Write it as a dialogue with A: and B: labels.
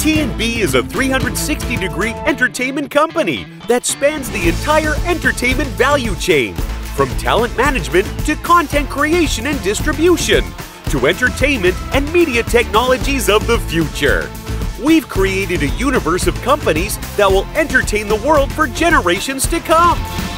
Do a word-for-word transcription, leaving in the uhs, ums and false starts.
A: T and B is a three hundred sixty degree entertainment company that spans the entire entertainment value chain, from talent management to content creation and distribution, to entertainment and media technologies of the future. We've created a universe of companies that will entertain the world for generations to come.